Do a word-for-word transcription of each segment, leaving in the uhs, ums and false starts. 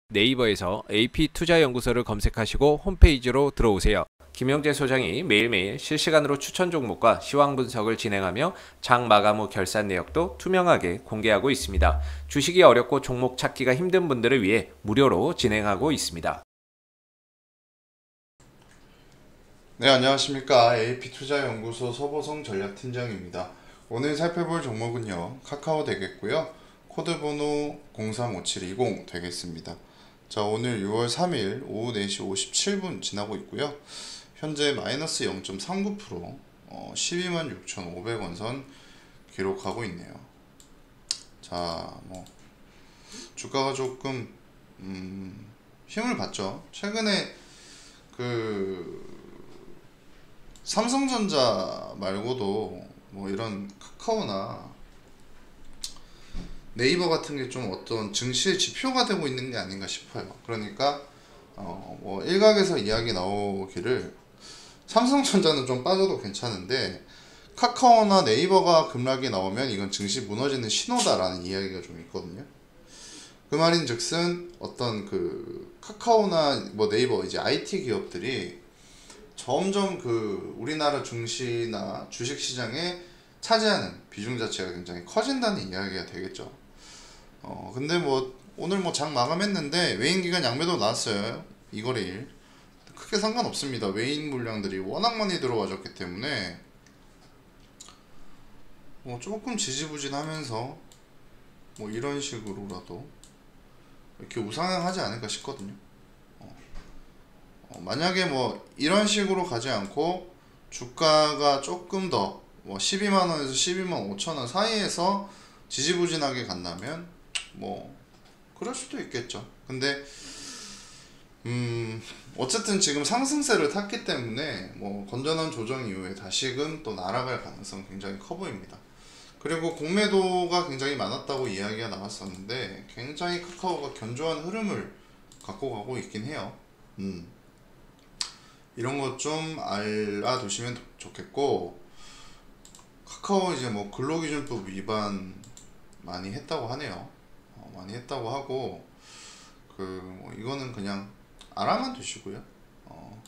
네이버에서 에이피투자연구소를 검색하시고 홈페이지로 들어오세요. 김영재 소장이 매일매일 실시간으로 추천 종목과 시황 분석을 진행하며 장 마감 후 결산 내역도 투명하게 공개하고 있습니다. 주식이 어렵고 종목 찾기가 힘든 분들을 위해 무료로 진행하고 있습니다. 네, 안녕하십니까. 에이피투자연구소 서보성 전략팀장입니다. 오늘 살펴볼 종목은요, 카카오 되겠고요. 코드번호 공삼오칠이공 되겠습니다. 자, 오늘 유월 삼일 오후 네 시 오십칠 분 지나고 있고요. 현재 마이너스 영 점 삼구 퍼센트, 어, 십이만 육천오백 원 선 기록하고 있네요. 자, 뭐 주가가 조금 음, 힘을 받죠. 최근에 그 삼성전자 말고도 뭐 이런 카카오나 네이버 같은 게 좀 어떤 증시의 지표가 되고 있는 게 아닌가 싶어요. 그러니까 어 뭐 일각에서 이야기 나오기를 삼성전자는 좀 빠져도 괜찮은데 카카오나 네이버가 급락이 나오면 이건 증시 무너지는 신호다라는 이야기가 좀 있거든요. 그 말인즉슨 어떤 그 카카오나 뭐 네이버 이제 아이티 기업들이 점점 그 우리나라 증시나 주식시장에 차지하는 비중 자체가 굉장히 커진다는 이야기가 되겠죠. 어 근데 뭐 오늘 뭐 장 마감했는데 외인기관 양매도 나왔어요. 이거래일 크게 상관없습니다. 외인 물량들이 워낙 많이 들어와줬기 때문에 뭐 조금 지지부진하면서 뭐 이런 식으로라도 이렇게 우상향하지 않을까 싶거든요. 어. 어, 만약에 뭐 이런 식으로 가지 않고 주가가 조금 더 뭐 십이만 원에서 십이만 오천 원 사이에서 지지부진하게 간다면 뭐 그럴 수도 있겠죠. 근데 음 어쨌든 지금 상승세를 탔기 때문에 뭐 건전한 조정 이후에 다시금 또 날아갈 가능성 굉장히 커 보입니다. 그리고 공매도가 굉장히 많았다고 이야기가 나왔었는데 굉장히 카카오가 견조한 흐름을 갖고 가고 있긴 해요. 음 이런 것 좀 알아두시면 좋겠고, 카카오 이제 뭐 근로기준법 위반 많이 했다고 하네요. 어, 많이 했다고 하고 그뭐 이거는 그냥 알아만 두시고요. 어,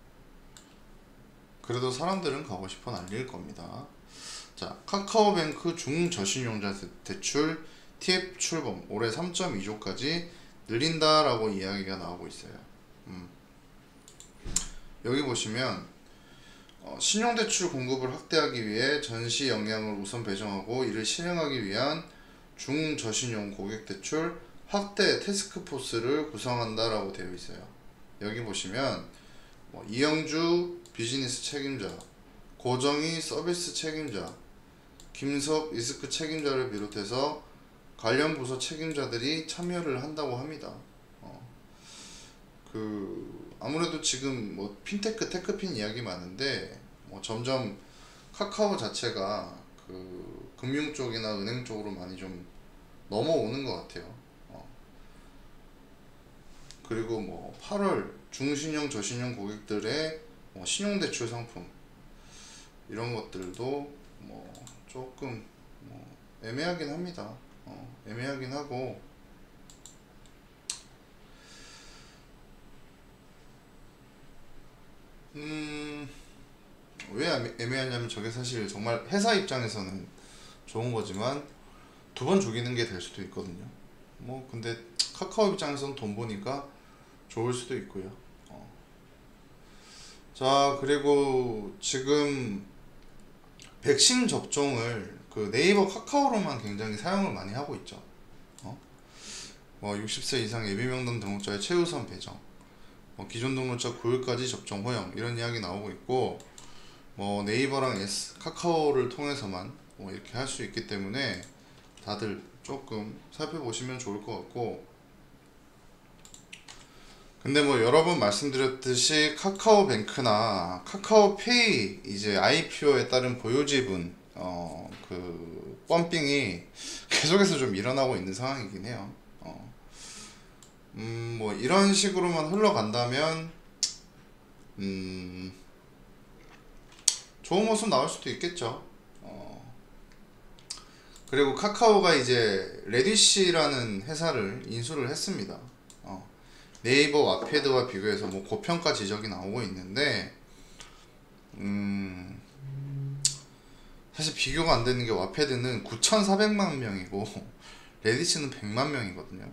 그래도 사람들은 가고 싶어 난리일 겁니다. 자, 카카오뱅크 중저신용자 대출 티에프 출범 올해 삼 점 이조까지 늘린다라고 이야기가 나오고 있어요. 음. 여기 보시면 어, 신용대출 공급을 확대하기 위해 전시 역량을 우선 배정하고 이를 실행하기 위한 중저신용 고객대출 확대 태스크포스를 구성한다라고 되어 있어요. 여기 보시면 뭐 이영주 비즈니스 책임자, 고정희 서비스 책임자, 김석 리스크 책임자를 비롯해서 관련 부서 책임자들이 참여를 한다고 합니다. 어, 그 아무래도 지금 뭐 핀테크, 테크핀 이야기 많은데 뭐 점점 카카오 자체가 그 금융 쪽이나 은행 쪽으로 많이 좀 넘어오는 것 같아요. 어. 그리고 뭐 팔월 중신용, 저신용 고객들의 뭐 신용대출 상품 이런 것들도 뭐 조금 뭐 애매하긴 합니다. 어, 애매하긴 하고 음, 왜 애매하냐면 저게 사실 정말 회사 입장에서는 좋은 거지만 두 번 죽이는 게 될 수도 있거든요. 뭐 근데 카카오 입장에서는 돈 보니까 좋을 수도 있고요. 어. 자, 그리고 지금 백신 접종을 그 네이버 카카오로만 굉장히 사용을 많이 하고 있죠. 어? 뭐 육십 세 이상 예비명단 등록자의 최우선 배정, 뭐 기존 등록자 구 일까지 접종 허용 이런 이야기 나오고 있고, 뭐 네이버랑 S, 카카오를 통해서만 뭐 이렇게 할 수 있기 때문에 다들 조금 살펴보시면 좋을 것 같고, 근데 뭐 여러 번 말씀드렸듯이 카카오뱅크나 카카오페이 이제 아이피오에 따른 보유지분 어 그 펌핑이 계속해서 좀 일어나고 있는 상황이긴 해요. 어. 음, 뭐 이런 식으로만 흘러간다면 음, 좋은 모습 나올 수도 있겠죠. 어. 그리고 카카오가 이제 레디시라는 회사를 인수를 했습니다. 어. 네이버 와패드와 비교해서 뭐 고평가 지적이 나오고 있는데 음 사실 비교가 안 되는 게 와패드는 구천사백만 명이고 레딧은 백만 명이거든요.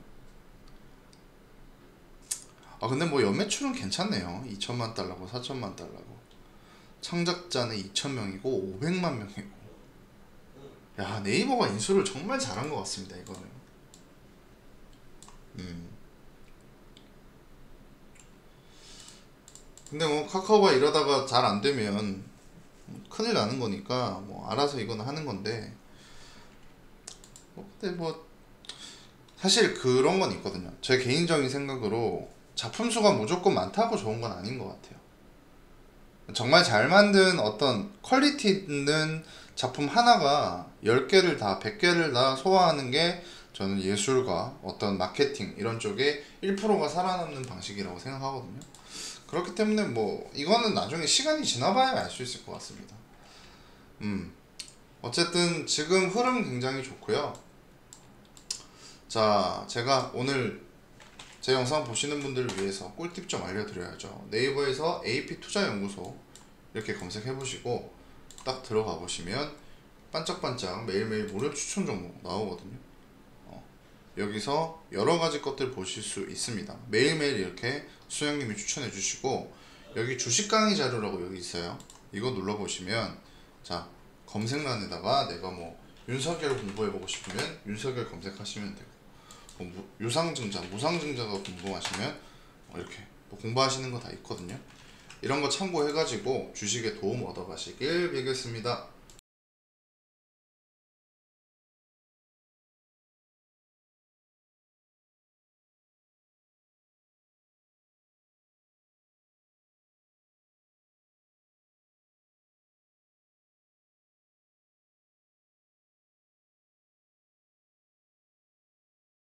아 근데 뭐 연매출은 괜찮네요. 이천만 달러고 사천만 달러고 창작자는 이천 명이고 오백만 명이고. 야 네이버가 인수를 정말 잘한 것 같습니다 이거는. 음. 근데 뭐 카카오가 이러다가 잘 안 되면 큰일 나는 거니까 뭐 알아서 이거는 하는 건데 뭐 근데 뭐 사실 그런 건 있거든요. 제 개인적인 생각으로 작품 수가 무조건 많다고 좋은 건 아닌 것 같아요. 정말 잘 만든 어떤 퀄리티 있는 작품 하나가 열 개를 다 백 개를 다 소화하는 게 저는 예술과 어떤 마케팅 이런 쪽에 일 퍼센트가 살아남는 방식이라고 생각하거든요. 그렇기 때문에 뭐 이거는 나중에 시간이 지나봐야 알 수 있을 것 같습니다. 음 어쨌든 지금 흐름 굉장히 좋고요. 자 제가 오늘 제 영상 보시는 분들을 위해서 꿀팁 좀 알려드려야죠. 네이버에서 에이피 투자연구소 이렇게 검색해 보시고 딱 들어가 보시면 반짝반짝 매일매일 무료 추천 종목 나오거든요. 어, 여기서 여러가지 것들 보실 수 있습니다. 매일매일 이렇게 수영님이 추천해 주시고 여기 주식 강의 자료라고 여기 있어요. 이거 눌러 보시면 자 검색란에다가 내가 뭐 윤석열 공부해보고 싶으면 윤석열 검색하시면 되고 뭐 무, 유상증자, 무상증자가 궁금하시면 어, 이렇게 또 공부하시는 거 다 있거든요. 이런 거 참고해가지고 주식에 도움 얻어가시길 빌겠습니다.